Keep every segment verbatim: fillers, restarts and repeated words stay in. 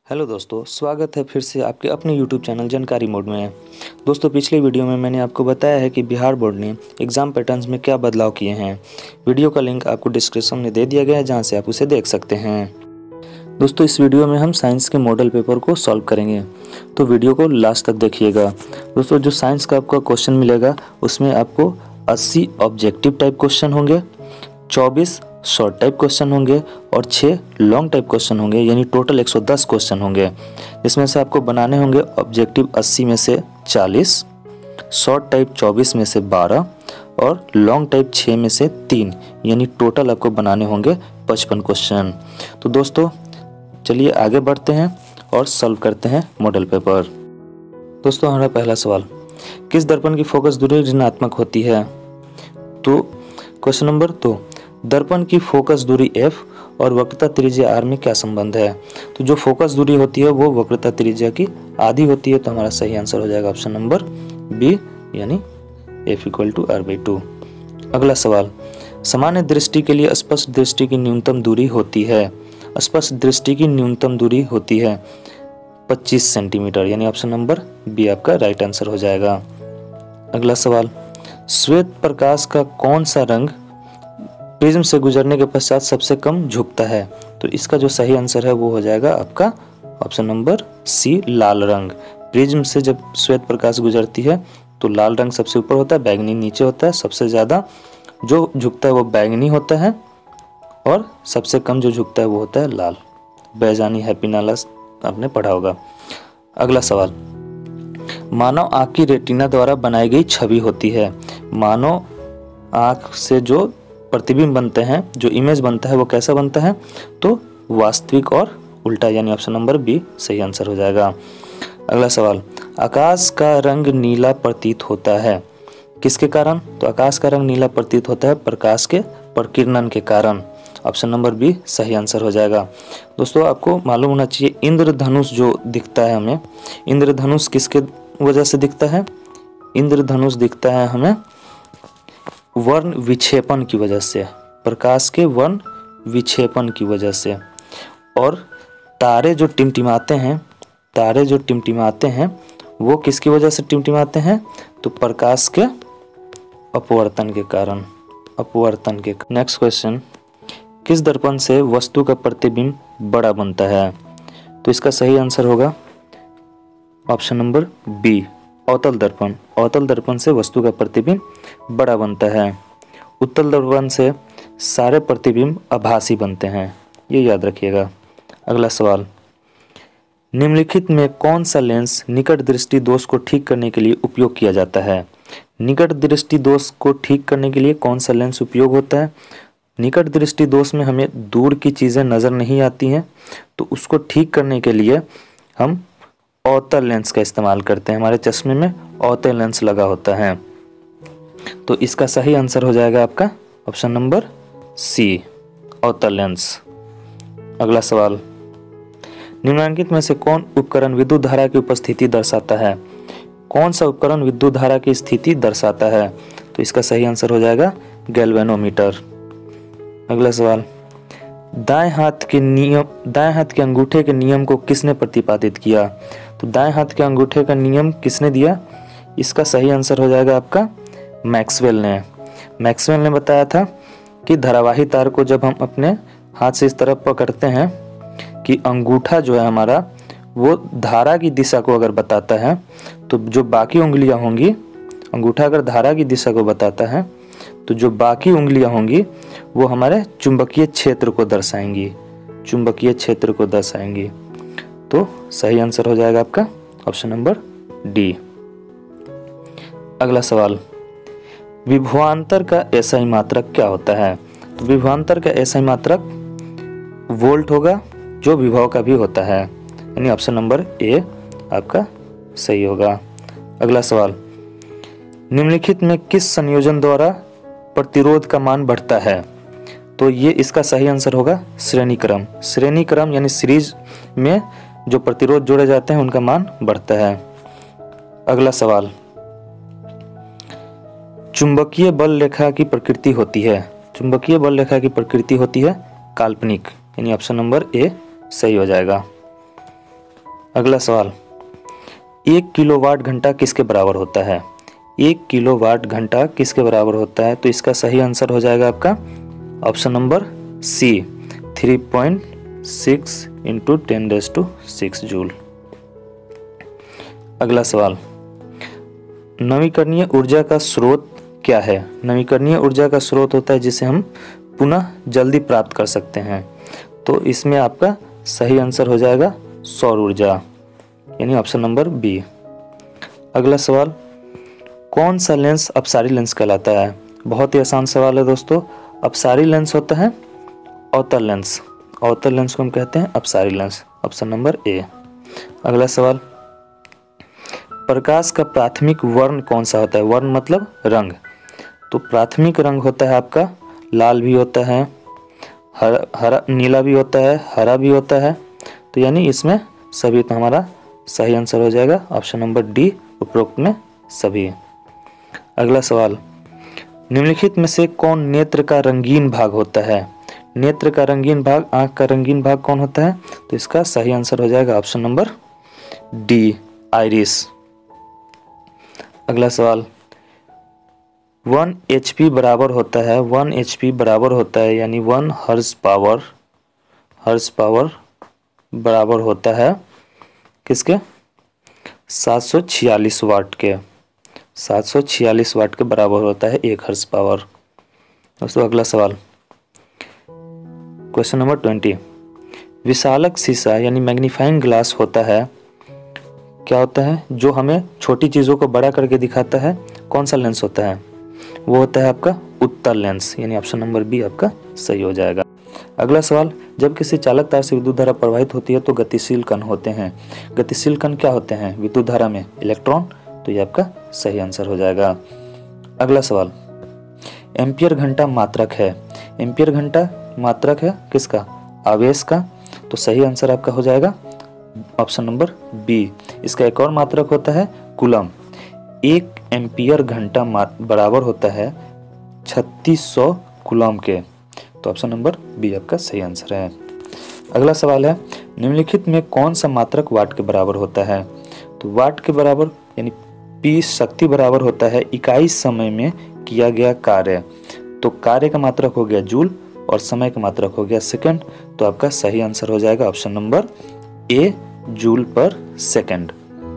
Hello दोस्तों, स्वागत है फिर से आपके अपने यूट्यूब चैनल जानकारी मोड में। दोस्तों, पिछले वीडियो में मैंने आपको बताया है कि बिहार बोर्ड ने एग्ज़ाम पैटर्न्स में क्या बदलाव किए हैं। वीडियो का लिंक आपको डिस्क्रिप्शन में दे दिया गया है, जहां से आप उसे देख सकते हैं। दोस्तों, इस वीडियो में हम साइंस के मॉडल पेपर को सॉल्व करेंगे, तो वीडियो को लास्ट तक देखिएगा। दोस्तों, जो साइंस का आपका क्वेश्चन मिलेगा उसमें आपको अस्सी ऑब्जेक्टिव टाइप क्वेश्चन होंगे, चौबीस शॉर्ट टाइप क्वेश्चन होंगे और छः लॉन्ग टाइप क्वेश्चन होंगे, यानी टोटल एक सौ दस क्वेश्चन होंगे। इसमें से आपको बनाने होंगे ऑब्जेक्टिव अस्सी में से चालीस, शॉर्ट टाइप चौबीस में से बारह और लॉन्ग टाइप छः में से तीन, यानी टोटल आपको बनाने होंगे पचपन क्वेश्चन। तो दोस्तों, चलिए आगे बढ़ते हैं और सॉल्व करते हैं मॉडल पेपर। दोस्तों, हमारा पहला सवाल, किस दर्पण की फोकस दूरी ऋणात्मक होती है? तो क्वेश्चन नंबर दो, दर्पण की फोकस दूरी f और वक्रता त्रिज्या r में क्या संबंध है? तो जो फोकस दूरी होती है वो वक्रता त्रिज्या की आधी होती है, तो हमारा सही आंसर हो जाएगा ऑप्शन नंबर बी, यानी f equal to R by two. अगला सवाल, सामान्य दृष्टि के लिए स्पष्ट दृष्टि की न्यूनतम दूरी होती है। स्पष्ट दृष्टि की न्यूनतम दूरी होती है पच्चीस सेंटीमीटर, यानी ऑप्शन नंबर बी आपका राइट आंसर हो जाएगा। अगला सवाल, श्वेत प्रकाश का कौन सा रंग प्रिज्म से गुजरने के पश्चात सबसे कम झुकता है? तो इसका जो सही आंसर है वो हो जाएगा आपका ऑप्शन नंबर सी, लाल रंग। प्रिज्म से जब श्वेत प्रकाश गुजरती है तो लाल रंग सबसे ऊपर होता है, बैगनी नीचे होता है। सबसे ज़्यादा जो झुकता है वो बैगनी होता है और सबसे कम जो झुकता है वो होता है लाल। बैजानी हैप्पीनाला आपने पढ़ा होगा। अगला सवाल, मानव आँख की रेटिना द्वारा बनाई गई छवि होती है। मानव आँख से जो प्रतिबिंब बनते हैं, जो इमेज बनता है, वो कैसा बनता है? तो वास्तविक और उल्टा, यानी ऑप्शन नंबर बी सही आंसर हो जाएगा। अगला सवाल, आकाश का रंग नीला प्रतीत होता है किसके कारण? तो आकाश का रंग नीला प्रतीत होता है प्रकाश के प्रकीर्णन के कारण। ऑप्शन नंबर बी सही आंसर हो जाएगा। दोस्तों, आपको मालूम होना चाहिए इंद्रधनुष जो दिखता है हमें, इंद्रधनुष किसके वजह से दिखता है? इंद्रधनुष दिखता है हमें वर्ण विक्षेपण की वजह से, प्रकाश के वर्ण विक्षेपण की वजह से। और तारे जो टिमटिमाते हैं, तारे जो टिमटिमाते हैं वो किसकी वजह से टिमटिमाते हैं? तो प्रकाश के अपवर्तन के कारण, अपवर्तन के। नेक्स्ट क्वेश्चन, किस दर्पण से वस्तु का प्रतिबिंब बड़ा बनता है? तो इसका सही आंसर होगा ऑप्शन नंबर बी, अवतल दर्पण। अवतल दर्पण से वस्तु का प्रतिबिंब बड़ा बनता है। उत्तल दर्पण से सारे प्रतिबिंब आभासी बनते हैं, ये याद रखिएगा। अगला सवाल, निम्नलिखित में कौन सा लेंस निकट दृष्टि दोष को ठीक करने के लिए उपयोग किया जाता है? निकट दृष्टि दोष को ठीक करने के लिए कौन सा लेंस उपयोग होता है? निकट दृष्टि दोष में हमें दूर की चीज़ें नज़र नहीं आती हैं, तो उसको ठीक करने के लिए हम अवतल लेंस का इस्तेमाल करते हैं। हमारे चश्मे में अवतल लेंस लगा होता है, तो इसका सही आंसर हो जाएगा आपका ऑप्शन नंबर सी, अवतल लेंस। अगला सवाल, निम्नलिखित में से कौन उपकरण विद्युत धारा की उपस्थिति दर्शाता है? कौन सा उपकरण विद्युत धारा की स्थिति दर्शाता है? तो इसका सही आंसर हो जाएगा गैल्वेनोमीटर। अगला सवाल, दाएं हाथ के नियम, दाएं हाथ के अंगूठे के नियम को किसने प्रतिपादित किया? तो दाएं हाथ के अंगूठे का नियम किसने दिया? इसका सही आंसर हो जाएगा आपका मैक्सवेल ने। मैक्सवेल ने बताया था कि धारावाही तार को जब हम अपने हाथ से इस तरफ पकड़ते हैं कि अंगूठा जो है हमारा वो धारा की दिशा को अगर बताता है, तो जो बाकी उंगलियां होंगी, अंगूठा अगर धारा की दिशा को बताता है तो जो बाकी उंगलियां होंगी वो हमारे चुंबकीय क्षेत्र को दर्शाएंगी, चुंबकीय क्षेत्र को दर्शाएंगी। तो सही आंसर हो जाएगा आपका ऑप्शन नंबर डी। अगला सवाल, विभवांतर का एसआई मात्रक क्या होता है? तो विभवांतर का एसआई मात्रक वोल्ट होगा, जो विभव का भी होता है, यानी ऑप्शन नंबर ए आपका सही होगा। अगला सवाल, निम्नलिखित में किस संयोजन द्वारा प्रतिरोध का मान बढ़ता है? तो ये इसका सही आंसर होगा श्रेणी क्रम। श्रेणी क्रम यानी सीरीज में जो प्रतिरोध जोड़े जाते हैं उनका मान बढ़ता है। अगला सवाल, चुंबकीय बल रेखा की प्रकृति होती है, चुंबकीय बल रेखा की प्रकृति होती है काल्पनिक, यानी ऑप्शन नंबर ए सही हो जाएगा। अगला सवाल, एक किलोवाट घंटा किसके बराबर होता है? एक किलोवाट घंटा किसके बराबर होता है? तो इसका सही आंसर हो जाएगा आपका option number C, three point six into ten raise to six joule. अगला सवाल, नवीकरणीय ऊर्जा का स्रोत क्या है? नवीकरणीय ऊर्जा का स्रोत होता है जिसे हम पुनः जल्दी प्राप्त कर सकते हैं। तो इसमें आपका सही आंसर हो जाएगा सौर ऊर्जा, यानी ऑप्शन नंबर बी। अगला सवाल, कौन सा लेंस अपसारी लेंस कहलाता है? बहुत ही आसान सवाल है दोस्तों। अपसारी लेंस होता है अवतल लेंस, अवतल लेंस को हम कहते हैं अपसारी लेंस, ऑप्शन नंबर ए। अगला सवाल, प्रकाश का प्राथमिक वर्ण कौन सा होता है? वर्ण मतलब रंग। तो प्राथमिक रंग होता है आपका लाल भी होता है, हरा हरा नीला भी होता है, हरा भी होता है। तो यानी इसमें सभी, तो हमारा सही आंसर हो जाएगा ऑप्शन नंबर डी, उपरोक्त में सभी। अगला सवाल, निम्नलिखित में से कौन नेत्र का रंगीन भाग होता है? नेत्र का रंगीन भाग, आंख का रंगीन भाग कौन होता है? तो इसका सही आंसर हो जाएगा ऑप्शन नंबर डी, आइरिस। अगला सवाल, वन एच पी बराबर होता है, वन एच पी बराबर होता है यानी वन हर्ज पावर, हर्ज पावर बराबर होता है किसके? सात सौ छियालीस वाट के, सात सौ छियालीस वाट के बराबर होता है एक हर्ज पावर। दोस्तों अगला सवाल, क्वेश्चन नंबर ट्वेंटी, विशालक शीशा यानी मैग्नीफाइंग ग्लास होता है, क्या होता है? जो हमें छोटी चीज़ों को बड़ा करके दिखाता है, कौन सा लेंस होता है? वो होता है आपका उत्तल लेंस, यानी ऑप्शन नंबर बी आपका सही हो जाएगा। अगला सवाल, जब किसी चालक तार से विद्युत धारा प्रवाहित होती है तो गतिशील कण होते हैं। गतिशील कण क्या होते हैं विद्युत धारा में? इलेक्ट्रॉन। तो ये आपका सही आंसर हो जाएगा। अगला सवाल, एम्पियर घंटा मात्रक है, एम्पियर घंटा मात्रक है किसका? आवेश का। तो सही आंसर आपका हो जाएगा ऑप्शन नंबर बी। इसका एक और मात्रक होता है कूलम। एक एम्पियर घंटा बराबर होता है छत्तीस सौ कूलम के। तो ऑप्शन नंबर बी आपका सही आंसर है। अगला सवाल है, निम्नलिखित में कौन सा मात्रक वाट के बराबर होता है? तो वाट के बराबर यानी पी शक्ति बराबर होता है इकाई समय में किया गया कार्य। तो कार्य का मात्रक हो गया जूल और समय का मात्रक हो गया सेकंड। तो आपका सही आंसर हो जाएगा ऑप्शन नंबर ए, जूल पर सेकंड।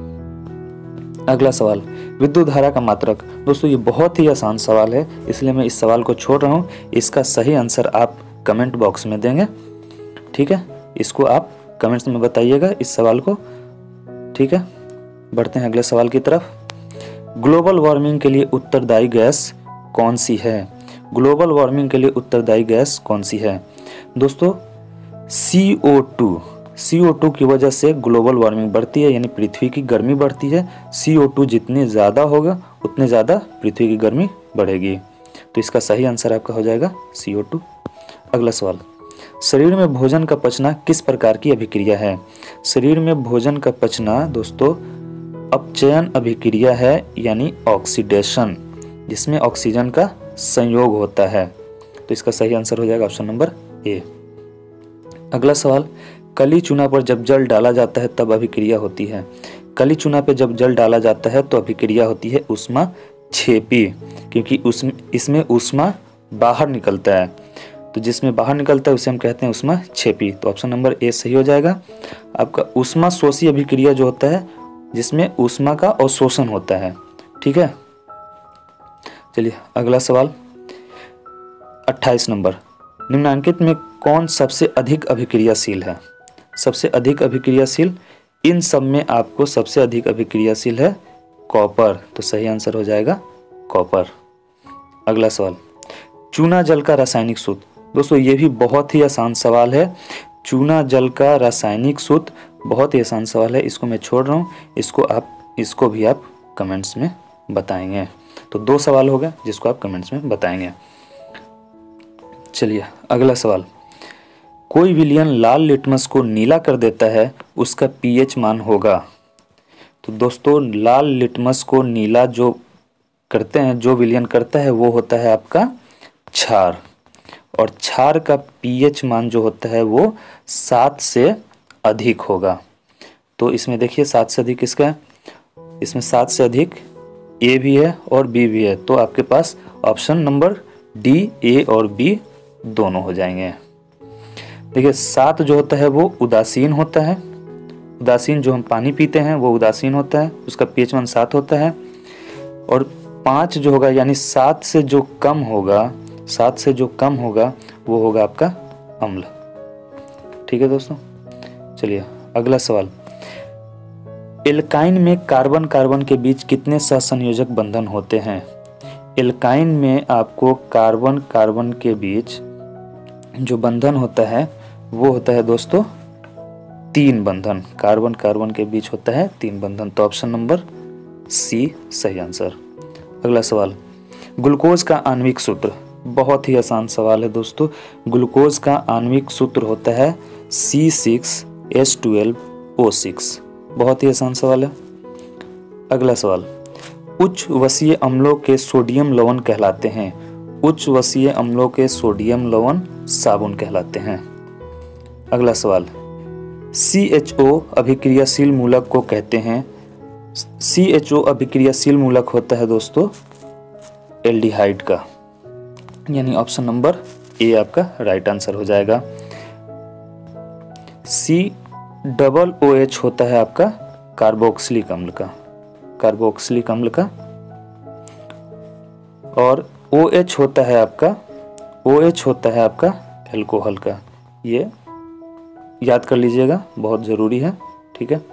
अगला सवाल, विद्युत धारा का मात्रक। दोस्तों ये बहुत ही आसान सवाल है, इसलिए मैं इस सवाल को छोड़ रहा हूँ। इसका सही आंसर आप कमेंट बॉक्स में देंगे, ठीक है? इसको आप कमेंट्स में बताइएगा इस सवाल को, ठीक है? बढ़ते हैं अगले सवाल की तरफ। ग्लोबल वार्मिंग के लिए उत्तरदायी गैस कौन सी है? ग्लोबल वार्मिंग के लिए उत्तरदायी गैस कौन सी है? दोस्तों सी ओ टू, सी ओ टू की वजह से ग्लोबल वार्मिंग बढ़ती है, यानी पृथ्वी की गर्मी बढ़ती है। सी ओ टू जितने ज़्यादा होगा उतने ज़्यादा पृथ्वी की गर्मी बढ़ेगी। तो इसका सही आंसर आपका हो जाएगा सी ओ टू। अगला सवाल, शरीर में भोजन का पचना किस प्रकार की अभिक्रिया है? शरीर में भोजन का पचना दोस्तों अपचयन अभिक्रिया है, यानी ऑक्सीडेशन, जिसमें ऑक्सीजन का संयोग होता है। तो इसका सही आंसर हो जाएगा ऑप्शन नंबर ए। अगला सवाल, कली चूना पर जब जल डाला जाता है तब अभिक्रिया होती है। कली चूना पे जब जल डाला जाता है तो अभिक्रिया होती है ऊष्मा छेपी, क्योंकि उसमें इसमें ऊष्मा बाहर निकलता है। तो जिसमें बाहर निकलता है उसे हम कहते हैं ऊष्मा छेपी। तो ऑप्शन नंबर ए सही हो जाएगा आपका। ऊष्मा शोषी अभिक्रिया जो होता है जिसमें ऊष्मा का अवशोषण होता है, ठीक है? चलिए अगला सवाल अट्ठाईस नंबर, निम्नांकित में कौन सबसे अधिक अभिक्रियाशील है? सबसे अधिक अभिक्रियाशील, इन सब में आपको सबसे अधिक अभिक्रियाशील है कॉपर। तो सही आंसर हो जाएगा कॉपर। अगला सवाल, चूना जल का रासायनिक सूत्र। दोस्तों ये भी बहुत ही आसान सवाल है। चूना जल का रासायनिक सूत्र बहुत ही आसान सवाल है, इसको मैं छोड़ रहा हूँ। इसको आप इसको भी आप कमेंट्स में बताएंगे। तो दो सवाल हो गए जिसको आप कमेंट्स में बताएंगे। चलिए अगला सवाल, कोई विलयन लाल लिटमस को नीला कर देता है, उसका पीएच मान होगा। तो दोस्तों लाल लिटमस को नीला जो करते हैं, जो विलयन करता है वो होता है आपका क्षार, और क्षार का पीएच मान जो होता है वो सात से अधिक होगा। तो इसमें देखिए सात से अधिक किसका है, इसमें सात से अधिक ए भी है और बी भी है, तो आपके पास ऑप्शन नंबर डी, ए और बी दोनों हो जाएंगे। देखिए सात जो होता है वो उदासीन होता है, उदासीन जो हम पानी पीते हैं वो उदासीन होता है, उसका पीएच मान सात होता है। और पाँच जो होगा यानी सात से जो कम होगा, सात से जो कम होगा वो होगा आपका अम्ल। ठीक है दोस्तों, चलिए अगला सवाल। एल्काइन में कार्बन कार्बन के बीच कितने सहसंयोजक बंधन होते हैं? एल्काइन में आपको कार्बन कार्बन के बीच जो बंधन होता है वो होता है दोस्तों तीन बंधन। कार्बन कार्बन के बीच होता है तीन बंधन, तो ऑप्शन नंबर सी सही आंसर। अगला सवाल, ग्लूकोज का आणविक सूत्र। बहुत ही आसान सवाल है दोस्तों। ग्लूकोज का आणविक सूत्र होता है C six H twelve O six. बहुत ही आसान सवाल है। अगला सवाल, उच्च वसीय अम्लों के सोडियम लवण कहलाते हैं। उच्च वसीय अम्लों के सोडियम लवण साबुन कहलाते हैं। अगला सवाल, सी एच ओ अभिक्रियाशील मूलक को कहते हैं। सी एच ओ अभिक्रियाशील मूलक होता है दोस्तों एल्डिहाइड का, यानी ऑप्शन नंबर ए आपका राइट आंसर हो जाएगा। सी डबल ओ एच होता है आपका कार्बोक्सिलिक अम्ल का, कार्बोक्सिलिक अम्ल का। और ओ एच होता है आपका, ओ एच होता है आपका एल्कोहल का। ये याद कर लीजिएगा, बहुत जरूरी है। ठीक है,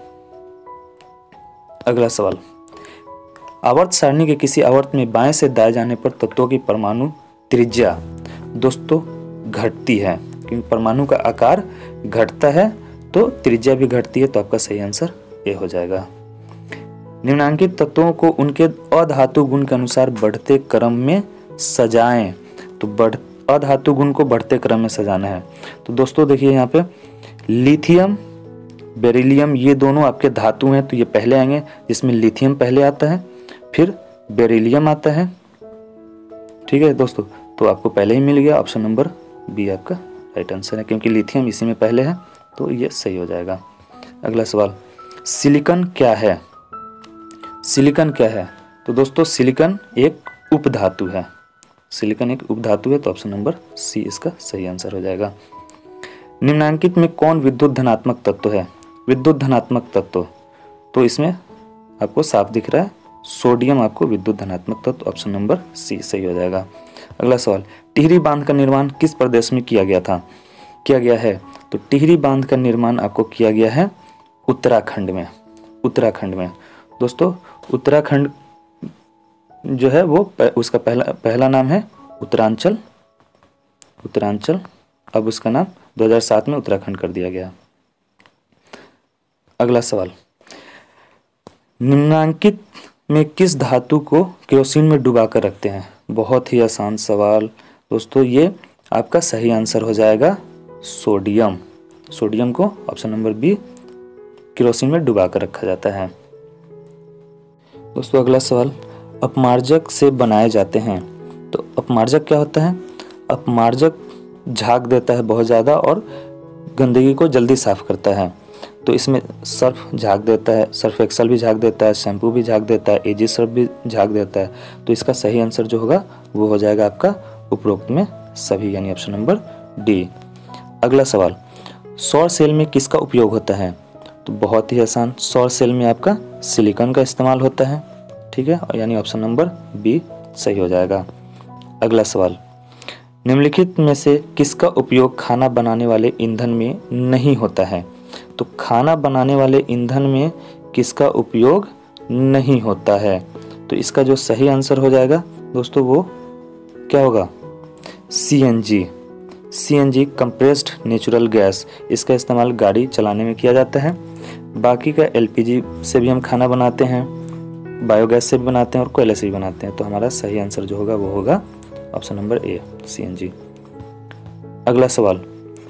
अगला सवाल, आवर्त सारणी के किसी आवर्त में बाएं से दाएं जाने पर तत्वों की परमाणु त्रिज्या दोस्तों घटती है, क्योंकि परमाणु का आकार घटता है तो त्रिज्या भी घटती है, तो आपका सही आंसर ए हो जाएगा। निम्नांकित तत्वों को उनके अधातु गुण के अनुसार बढ़ते क्रम में सजाएं। तो बढ़ अधातु गुण को बढ़ते क्रम में सजाना है। तो दोस्तों देखिए यहाँ पे लिथियम, बेरिलियम ये दोनों आपके धातु हैं, तो ये पहले आएंगे, जिसमें लिथियम पहले आता है, फिर बेरिलियम आता है। ठीक है दोस्तों, तो आपको पहले ही मिल गया, ऑप्शन नंबर बी आपका राइट आंसर है, क्योंकि लिथियम इसी में पहले है, तो ये सही हो जाएगा। अगला सवाल, सिलिकॉन क्या है? सिलिकॉन क्या है? तो दोस्तों सिलिकॉन एक उपधातु है, सिलिकॉन एक उपधातु है, तो ऑप्शन नंबर सी इसका सही आंसर हो जाएगा। निम्नांकित में कौन विद्युत धनात्मक तत्व है? विद्युत धनात्मक तत्व, तो इसमें आपको साफ दिख रहा है सोडियम आपको विद्युत धनात्मक तत्व, ऑप्शन नंबर सी सही हो जाएगा। अगला सवाल, टिहरी बांध का निर्माण किस प्रदेश में किया गया था, किया गया है? तो टिहरी बांध का निर्माण आपको किया गया है उत्तराखंड में, उत्तराखंड में। दोस्तों उत्तराखंड जो है वो उसका पहला पहला नाम है उत्तरांचल, उत्तरांचल, अब उसका नाम दो हज़ार सात में उत्तराखंड कर दिया गया। अगला सवाल, निम्नांकित में किस धातु को केरोसिन में डुबाकर रखते हैं? बहुत ही आसान सवाल दोस्तों, ये आपका सही आंसर हो जाएगा सोडियम। सोडियम को ऑप्शन नंबर बी केरोसिन में डुबाकर रखा जाता है। दोस्तों अगला सवाल, अपमार्जक से बनाए जाते हैं। तो अपमार्जक क्या होता है? अपमार्जक झाग देता है बहुत ज़्यादा और गंदगी को जल्दी साफ करता है। तो इसमें सर्फ झाग देता है, सर्फ एक्सल भी झाग देता है, शैम्पू भी झाग देता है, एजी सर्फ भी झाग देता है। तो इसका सही आंसर जो होगा वो हो जाएगा आपका उपरोक्त में सभी, यानी ऑप्शन नंबर डी। अगला सवाल, सौर सेल में किसका उपयोग होता है? तो बहुत ही आसान, सौर सेल में आपका सिलिकॉन का इस्तेमाल होता है। ठीक है, यानी ऑप्शन नंबर बी सही हो जाएगा। अगला सवाल, निम्नलिखित में से किसका उपयोग खाना बनाने वाले ईंधन में नहीं होता है? तो खाना बनाने वाले ईंधन में किसका उपयोग नहीं होता है? तो इसका जो सही आंसर हो जाएगा दोस्तों वो क्या होगा? C N G. C N G compressed natural gas, इसका इस्तेमाल गाड़ी चलाने में किया जाता है। बाकी का एल पी जी से भी हम खाना बनाते हैं, बायोगैस से भी बनाते हैं और कोयले से भी बनाते हैं। तो हमारा सही आंसर जो होगा वो होगा option number A C N G. अगला सवाल,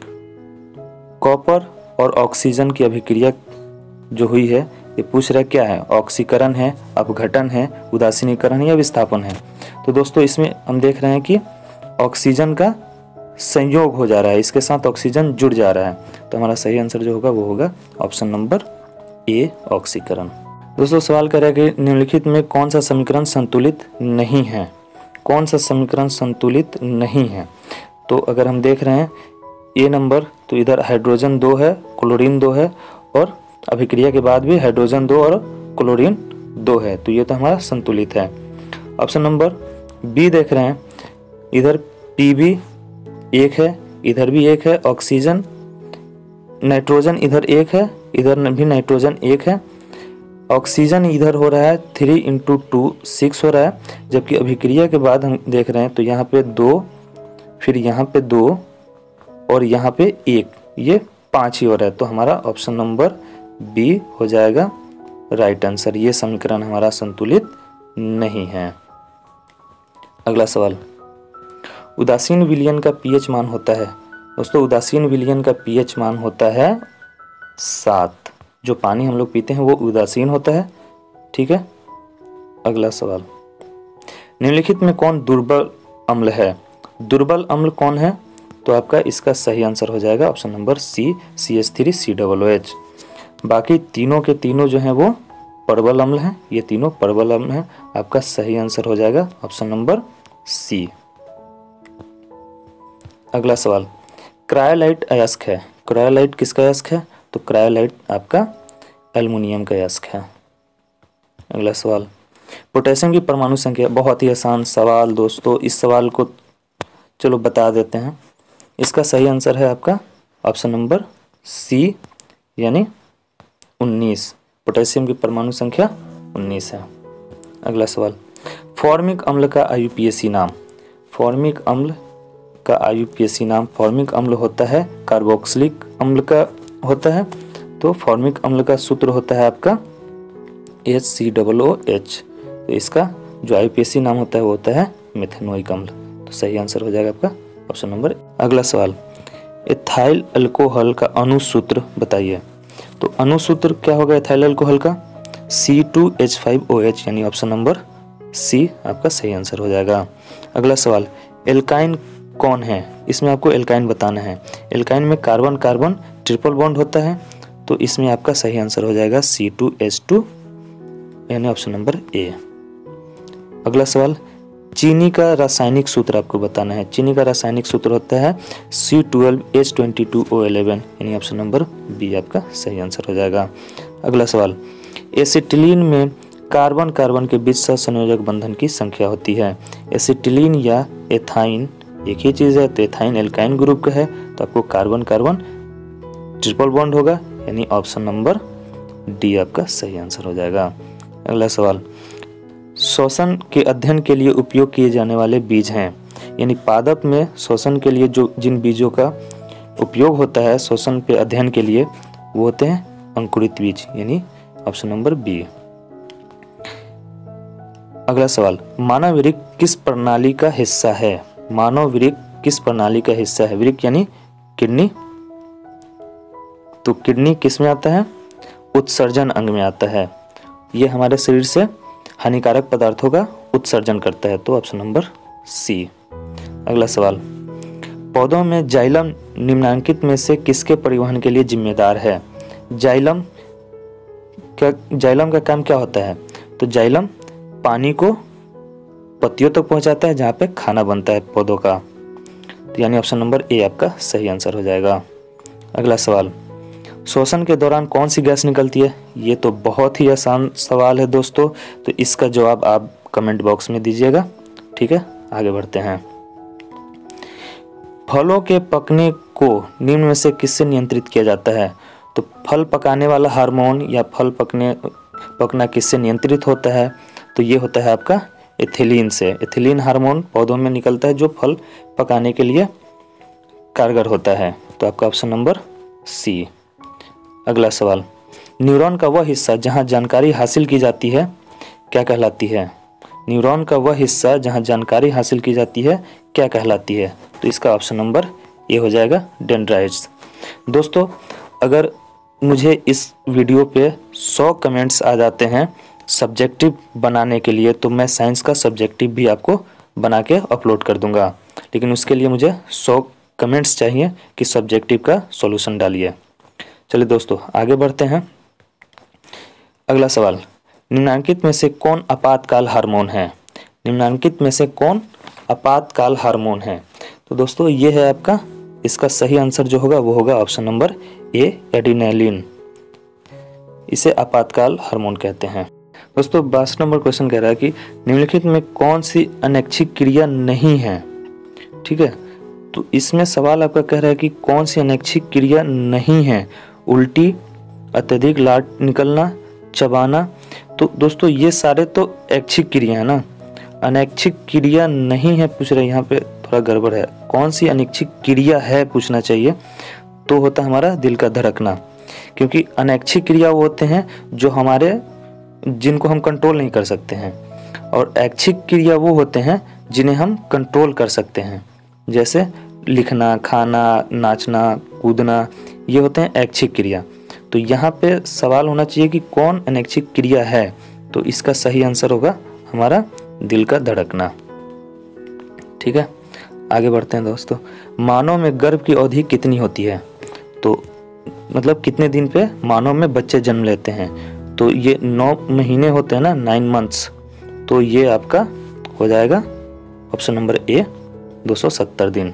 कॉपर और ऑक्सीजन की अभिक्रिया जो हुई है ये पूछ रहा है क्या है? ऑक्सीकरण है, अपघटन है, उदासीनीकरण या विस्थापन है? तो दोस्तों इसमें हम देख रहे हैं कि ऑक्सीजन का संयोग हो जा रहा है, इसके साथ ऑक्सीजन जुड़ जा रहा है। तो हमारा सही आंसर जो होगा वो होगा ऑप्शन नंबर ए ऑक्सीकरण। दोस्तों सवाल कर रहा है कि निम्नलिखित में कौन सा समीकरण संतुलित नहीं है, कौन सा समीकरण संतुलित नहीं है। तो अगर हम देख रहे हैं ए नंबर, तो इधर हाइड्रोजन दो है, क्लोरीन दो है, और अभिक्रिया के बाद भी हाइड्रोजन दो और क्लोरीन दो है, तो ये तो हमारा संतुलित है। ऑप्शन नंबर बी देख रहे हैं, इधर पी भी एक है, इधर भी एक है, ऑक्सीजन नाइट्रोजन इधर एक है, इधर भी नाइट्रोजन एक है, ऑक्सीजन इधर हो रहा है थ्री इंटू टू सिक्स हो रहा है, जबकि अभिक्रिया के बाद हम देख रहे हैं तो यहाँ पे दो, फिर यहाँ पे दो और यहाँ पे एक, ये पाँच ही हो रहा है। तो हमारा ऑप्शन नंबर बी हो जाएगा राइट आंसर। ये समीकरण हमारा संतुलित नहीं है। अगला सवाल, उदासीन विलयन का पीएच मान होता है। दोस्तों उदासीन विलयन का पीएच मान होता है सात। जो पानी हम लोग पीते हैं वो उदासीन होता है, ठीक है। अगला सवाल, निम्नलिखित में कौन दुर्बल अम्ल है। दुर्बल अम्ल कौन है, तो आपका इसका सही आंसर हो जाएगा option number C, C H three C double O H. बाकी तीनों के तीनों जो हैं वो प्रबल अम्ल हैं, ये तीनों प्रबल अम्ल हैं। आपका सही आंसर हो जाएगा ऑप्शन नंबर सी। अगला सवाल, क्रायोलाइट अयस्क है। क्रायोलाइट किसका अयस्क है, तो क्रायोलाइट आपका एल्युमिनियम का अयस्क है। अगला सवाल, पोटेशियम की परमाणु संख्या। बहुत ही आसान सवाल दोस्तों, इस सवाल को चलो बता देते हैं। इसका सही आंसर है आपका ऑप्शन नंबर सी, यानी उन्नीस। पोटेशियम की परमाणु संख्या उन्नीस है। अगला सवाल, फॉर्मिक अम्ल का आई यू पी ए सी नाम। फॉर्मिक अम्ल का आई यू पी ए सी नाम, फॉर्मिक अम्ल होता है कार्बोक्सिलिक अम्ल का होता है, तो फॉर्मिक अम्ल का सूत्र होता है आपका H C double O H. तो इसका जो आई यू पी ए सी नाम होता है वो होता है मेथेनोइक अम्ल। तो सही आंसर हो जाएगा आपका ऑप्शन नंबर। अगला सवाल, एथाइल अल्कोहल का अणुसूत्र बताइए। तो अणुसूत्र क्या होगा एथाइल अल्कोहल का, C two H five O H, यानी ऑप्शन नंबर सी आपका सही आंसर हो जाएगा। अगला सवाल, एल्काइन कौन है, इसमें आपको एल्काइन बताना है। एल्काइन में कार्बन कार्बन ट्रिपल बॉन्ड होता है, तो इसमें आपका सही आंसर हो जाएगा सी टू एच टू, यानी ऑप्शन नंबर ए। अगला सवाल, चीनी का रासायनिक सूत्र आपको बताना है। चीनी का रासायनिक सूत्र होता है C twelve H twenty two O eleven, यानी ऑप्शन नंबर बी आपका सही आंसर हो जाएगा। अगला सवाल, एसिटिलीन में कार्बन कार्बन के बीच सहसंयोजक बंधन की संख्या होती है। एसिटिलीन या एथाइन एक ही चीज़ है, तो एथाइन एल्काइन ग्रुप का है, तो आपको कार्बन कार्बन ट्रिपल बॉन्ड होगा, यानी ऑप्शन नंबर डी आपका सही आंसर हो जाएगा। अगला सवाल, श्वसन के अध्ययन के लिए उपयोग किए जाने वाले बीज हैं, यानी पादप में श्वसन के लिए जो जिन बीजों का उपयोग होता है श्वसन पे अध्ययन के लिए, वो होते हैं अंकुरित बीज, यानी ऑप्शन नंबर बी। अगला सवाल, मानव वृक्क किस प्रणाली का हिस्सा है। मानव वृक्क किस प्रणाली का हिस्सा है, वृक्क यानी किडनी, तो किडनी किस में आता है, उत्सर्जन अंग में आता है। ये हमारे शरीर से हानिकारक पदार्थों का उत्सर्जन करता है, तो ऑप्शन नंबर सी। अगला सवाल, पौधों में जाइलम निम्नांकित में से किसके परिवहन के लिए जिम्मेदार है। जाइलम क्या, जाइलम का काम क्या होता है, तो जाइलम पानी को पत्तियों तक पहुंचाता है जहाँ पे खाना बनता है पौधों का, तो यानी ऑप्शन नंबर ए आपका सही आंसर हो जाएगा। अगला सवाल, श्वसन के दौरान कौन सी गैस निकलती है। ये तो बहुत ही आसान सवाल है दोस्तों, तो इसका जवाब आप कमेंट बॉक्स में दीजिएगा, ठीक है। आगे बढ़ते हैं। फलों के पकने को निम्न में से किससे नियंत्रित किया जाता है। तो फल पकाने वाला हार्मोन या फल पकने पकना किससे नियंत्रित होता है, तो ये होता है आपका एथिलीन से। एथिलीन हार्मोन पौधों में निकलता है जो फल पकाने के लिए कारगर होता है, तो आपका ऑप्शन नंबर सी। अगला सवाल, न्यूरॉन का वह हिस्सा जहां जानकारी हासिल की जाती है क्या कहलाती है। न्यूरॉन का वह हिस्सा जहां जानकारी हासिल की जाती है क्या कहलाती है, तो इसका ऑप्शन नंबर ए हो जाएगा डेंड्राइट्स। दोस्तों अगर मुझे इस वीडियो पे सौ कमेंट्स आ जाते हैं सब्जेक्टिव बनाने के लिए, तो मैं साइंस का सब्जेक्टिव भी आपको बना के अपलोड कर दूंगा, लेकिन उसके लिए मुझे सौ कमेंट्स चाहिए कि सब्जेक्टिव का सॉल्यूशन डालिए। चलिए दोस्तों आगे बढ़ते हैं। अगला सवाल, निम्नलिखित में से कौन आपातकाल हार्मोन है? निम्नलिखित में से कौन आपातकाल हार्मोन है? तो दोस्तों ये है आपका, इसका सही आंसर जो होगा वो होगा ऑप्शन नंबर ए, एड्रेनालिन। इसे आपातकाल हार्मोन कहते हैं। दोस्तों बासठ नंबर क्वेश्चन कह रहा है कि निम्नलिखित में कौन सी अनैच्छिक क्रिया नहीं है? ठीक है, तो इसमें सवाल आपका कह रहा है कि कौन सी अनैच्छिक क्रिया नहीं है? उल्टी, अत्यधिक लाट निकलना, चबाना। तो दोस्तों ये सारे तो ऐच्छिक क्रिया है ना, अनैच्छिक क्रिया नहीं है पूछ रहे, यहाँ पे थोड़ा गड़बड़ है। कौन सी अनैच्छिक क्रिया है पूछना चाहिए, तो होता है हमारा दिल का धड़कना, क्योंकि अनैच्छिक क्रिया वो होते हैं जो हमारे जिनको हम कंट्रोल नहीं कर सकते हैं, और ऐच्छिक क्रिया वो होते हैं जिन्हें हम कंट्रोल कर सकते हैं, जैसे लिखना, खाना, नाचना, कूदना, ये होते हैं ऐच्छिक क्रिया। तो यहाँ पे सवाल होना चाहिए कि कौन अनैच्छिक क्रिया है, तो इसका सही आंसर होगा हमारा दिल का धड़कना। ठीक है, आगे बढ़ते हैं दोस्तों। मानव में गर्भ की अवधि कितनी होती है? तो मतलब कितने दिन पे मानव में बच्चे जन्म लेते हैं? तो ये नौ महीने होते हैं ना, नाइन मंथ्स। तो ये आपका हो जाएगा ऑप्शन नंबर ए, दो सौ सत्तर दिन।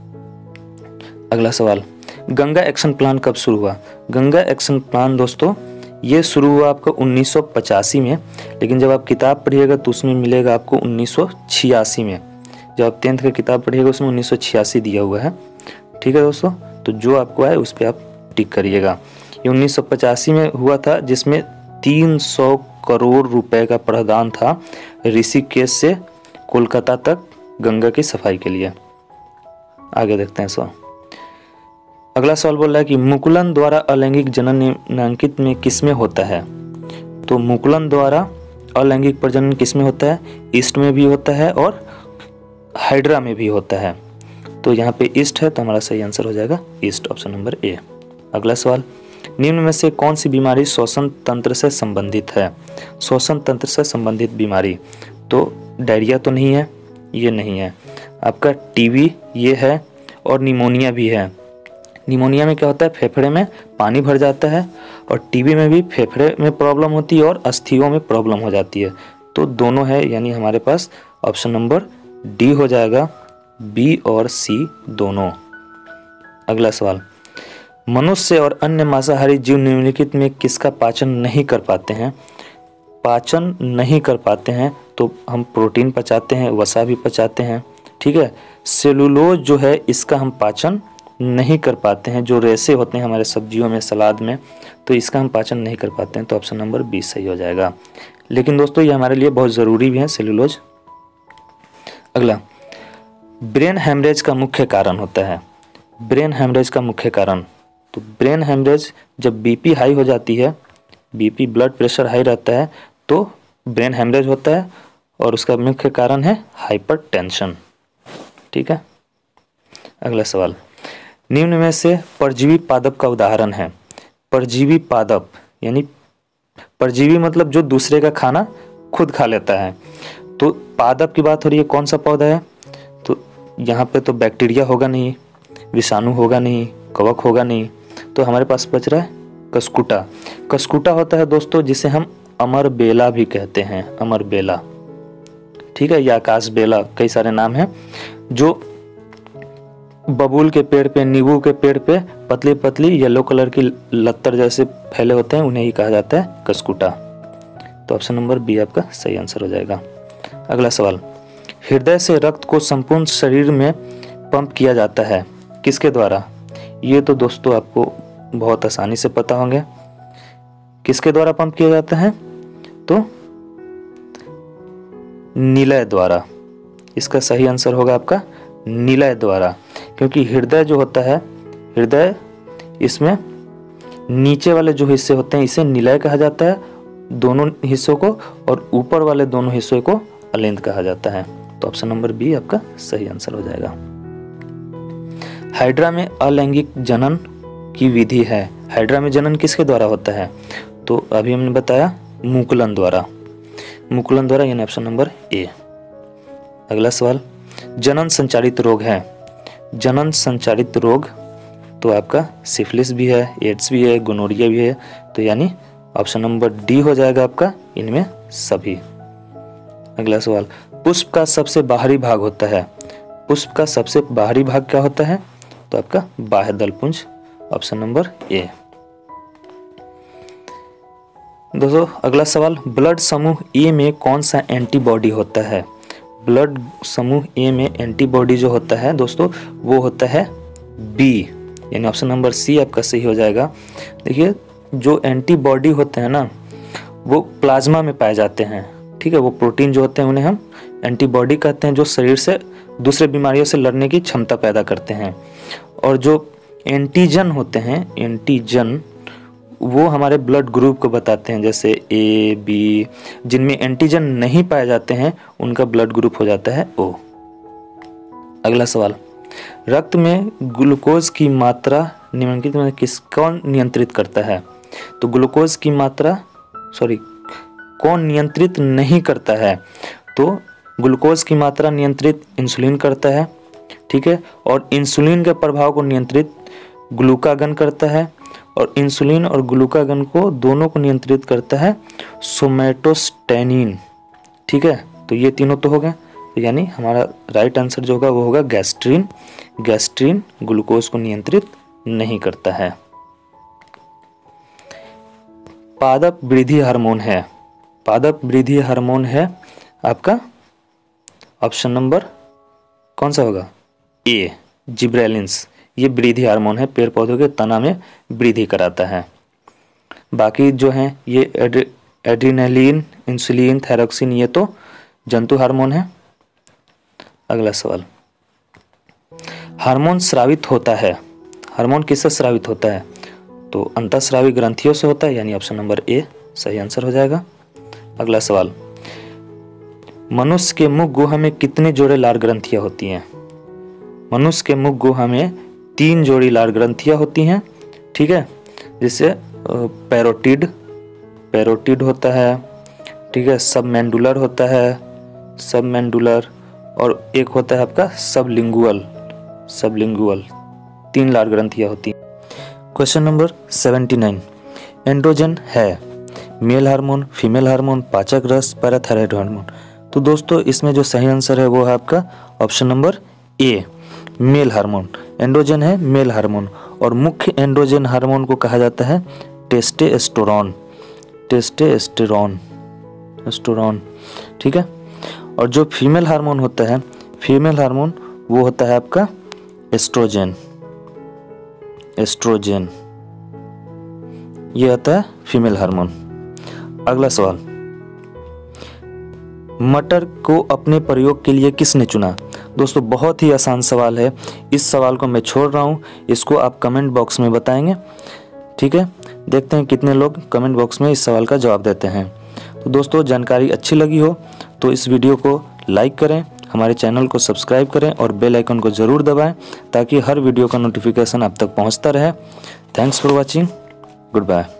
अगला सवाल, गंगा एक्शन प्लान कब शुरू हुआ? गंगा एक्शन प्लान दोस्तों ये शुरू हुआ आपको उन्नीस सौ पचासी में, लेकिन जब आप किताब पढ़िएगा तो उसमें मिलेगा आपको उन्नीस सौ छियासी में। जब आप टेंथ का किताब पढ़िएगा उसमें उन्नीस सौ छियासी दिया हुआ है। ठीक है दोस्तों, तो जो आपको आए उस पर आप टिक करिएगा। ये उन्नीस सौ पचासी में हुआ था, जिसमें तीन सौ करोड़ रुपए का प्रावधान था ऋषिकेश से कोलकाता तक गंगा की सफाई के लिए। आगे देखते हैं सवाल। अगला सवाल बोल रहा है कि मुकुलन द्वारा अलैंगिक जनन निम्नलिखित में किसमें होता है? तो मुकुलन द्वारा अलैंगिक प्रजनन किसमें होता है? ईस्ट में भी होता है और हाइड्रा में भी होता है। तो यहाँ पे ईस्ट है, तो हमारा सही आंसर हो जाएगा ईस्ट, ऑप्शन नंबर ए। अगला सवाल, निम्न में से कौन सी बीमारी श्वसन तंत्र से संबंधित है? श्वसन तंत्र से संबंधित बीमारी, तो डायरिया तो नहीं है, ये नहीं है। आपका टीबी ये है, और निमोनिया भी है। निमोनिया में क्या होता है, फेफड़े में पानी भर जाता है, और टीबी में भी फेफड़े में प्रॉब्लम होती है और अस्थियों में प्रॉब्लम हो जाती है। तो दोनों है, यानी हमारे पास ऑप्शन नंबर डी हो जाएगा, बी और सी दोनों। अगला सवाल, मनुष्य और अन्य मांसाहारी जीव निम्नलिखित में किसका पाचन नहीं कर पाते हैं? पाचन नहीं कर पाते हैं तो हम प्रोटीन पचाते हैं, वसा भी पचाते हैं। ठीक है, सेलुलोज जो है इसका हम पाचन नहीं कर पाते हैं, जो रेशे होते हैं हमारे सब्जियों में, सलाद में, तो इसका हम पाचन नहीं कर पाते हैं, तो ऑप्शन नंबर बी सही हो जाएगा। लेकिन दोस्तों ये हमारे लिए बहुत ज़रूरी भी है सेलुलोज। अगला, ब्रेन हेमरेज का मुख्य कारण होता है। ब्रेन हेमरेज का मुख्य कारण, तो ब्रेन हेमरेज जब बीपी हाई हो जाती है, बीपी ब्लड प्रेशर हाई रहता है, तो ब्रेन हेमरेज होता है, और उसका मुख्य कारण है हाइपरटेंशन। ठीक है, अगला सवाल, निम्न में से परजीवी पादप का उदाहरण है? परजीवी पादप यानी परजीवी मतलब जो दूसरे का खाना खुद खा लेता है। तो पादप की बात हो रही है, कौन सा पौधा है? तो यहाँ पे तो बैक्टीरिया होगा नहीं, विषाणु होगा नहीं, कवक होगा नहीं, तो हमारे पास बच रहा है कसकुटा। कसकुटा होता है दोस्तों जिसे हम अमर बेला भी कहते हैं, अमर बेला। ठीक है, या आकाश बेला, कई सारे नाम हैं। जो बबूल के पेड़ पे, नींबू के पेड़ पे पतली पतली येलो कलर की लत्तर जैसे फैले होते हैं, उन्हें ही कहा जाता है कसकुटा। तो ऑप्शन नंबर बी आपका सही आंसर हो जाएगा। अगला सवाल, हृदय से रक्त को संपूर्ण शरीर में पंप किया जाता है, किसके द्वारा? ये तो दोस्तों आपको बहुत आसानी से पता होंगे, किसके द्वारा पंप किया जाता है? तो निलय द्वारा। इसका सही आंसर होगा आपका निलय द्वारा, क्योंकि हृदय जो होता है, हृदय इसमें नीचे वाले जो हिस्से होते हैं इसे निलय कहा जाता है दोनों हिस्सों को, और ऊपर वाले दोनों हिस्सों को अलिंद कहा जाता है। तो ऑप्शन नंबर बी आपका सही आंसर हो जाएगा। हाइड्रा में अलैंगिक जनन की विधि है। हाइड्रा में जनन किसके द्वारा होता है? तो अभी हमने बताया मुकुलन द्वारा, मुकुलन द्वारा, यानी ऑप्शन नंबर ए। अगला सवाल, जनन संचालित रोग है। जनन संचालित रोग तो आपका सिफिलिस भी है, एड्स भी है, गोनोरिया भी है, तो यानी ऑप्शन नंबर डी हो जाएगा आपका इनमें सभी। अगला सवाल, पुष्प का सबसे बाहरी भाग होता है। पुष्प का सबसे बाहरी भाग क्या होता है? तो आपका बाह्य दलपुंज, ऑप्शन नंबर ए। दोस्तों अगला सवाल, ब्लड समूह ए में कौन सा एंटीबॉडी होता है? ब्लड समूह ए में एंटीबॉडी जो होता है दोस्तों वो होता है बी, यानी ऑप्शन नंबर सी आपका सही हो जाएगा। देखिए जो एंटीबॉडी होते हैं ना वो प्लाज्मा में पाए जाते हैं, ठीक है। वो प्रोटीन जो होते हैं उन्हें हम एंटीबॉडी कहते हैं, जो शरीर से दूसरे बीमारियों से लड़ने की क्षमता पैदा करते हैं। और जो एंटीजन होते हैं, एंटीजन वो हमारे ब्लड ग्रुप को बताते हैं, जैसे ए बी। जिनमें एंटीजन नहीं पाए जाते हैं उनका ब्लड ग्रुप हो जाता है ओ। अगला सवाल, रक्त में ग्लूकोज की मात्रा निम्नलिखित में किस कौन नियंत्रित करता है? तो ग्लूकोज की मात्रा सॉरी कौन नियंत्रित नहीं करता है? तो ग्लूकोज की मात्रा नियंत्रित इंसुलिन करता है, ठीक है। और इंसुलिन के प्रभाव को नियंत्रित ग्लूकागन करता है, और इंसुलिन और ग्लूकागन को दोनों को नियंत्रित करता है सोमैटोस्टेनिन, ठीक है। तो ये तीनों तो हो गए, तो यानी हमारा राइट आंसर जो होगा वो होगा गैस्ट्रिन। गैस्ट्रिन ग्लूकोज को नियंत्रित नहीं करता है। पादप वृद्धि हार्मोन है, पादप वृद्धि हार्मोन है आपका ऑप्शन नंबर कौन सा होगा? A, gibberellins. ये वृद्धि हार्मोन है, पेड़ पौधों के तना में वृद्धि कराता है। बाकी जो हैं ये एड्रेनलिन, इंसुलिन, थायरोक्सिन ये तो जंतु हार्मोन है। अगला सवाल, हार्मोन स्रावित होता है, हार्मोन किससे स्रावित होता है? तो अंतःस्रावी ग्रंथियों से होता है, यानी ऑप्शन नंबर ए सही आंसर हो जाएगा। अगला सवाल, मनुष्य के मुख गुहा में कितने जोड़े लार ग्रंथियां होती हैं? मनुष्य के मुख गुहा में तीन जोड़ी लार ग्रंथियां होती हैं, ठीक है। जिससे पैरोटिड पैरोटिड होता है, ठीक है, सबमेंडुलर होता है, सबमेंडुलर, और एक होता है आपका सबलिंगुअल, सबलिंगुअल। तीन लार ग्रंथियां होती हैं। Question number seventy nine, androgen है मेल हार्मोन, फीमेल हार्मोन, पाचक रस, पैराथायरॉइड हार्मोन। तो दोस्तों इसमें जो सही आंसर है वो है आपका option number A, male hormone. Androgen है मेल हार्मोन, और मुख्य एंड्रोजन हार्मोन को कहा जाता है टेस्टोस्टेरोन, टेस्टोस्टेरोन एस्टेरोन, ठीक है। और जो फीमेल हार्मोन होता है, फीमेल हार्मोन वो होता है आपका एस्ट्रोजन, एस्ट्रोजन ये होता है फीमेल हार्मोन। अगला सवाल, मटर को अपने प्रयोग के लिए किसने चुना? दोस्तों बहुत ही आसान सवाल है, इस सवाल को मैं छोड़ रहा हूँ, इसको आप कमेंट बॉक्स में बताएंगे, ठीक है। देखते हैं कितने लोग कमेंट बॉक्स में इस सवाल का जवाब देते हैं। तो दोस्तों जानकारी अच्छी लगी हो तो इस वीडियो को लाइक करें, हमारे चैनल को सब्सक्राइब करें और बेल आइकन को ज़रूर दबाएं ताकि हर वीडियो का नोटिफिकेशन आप तक पहुंचता रहे। Thanks for watching, good bye.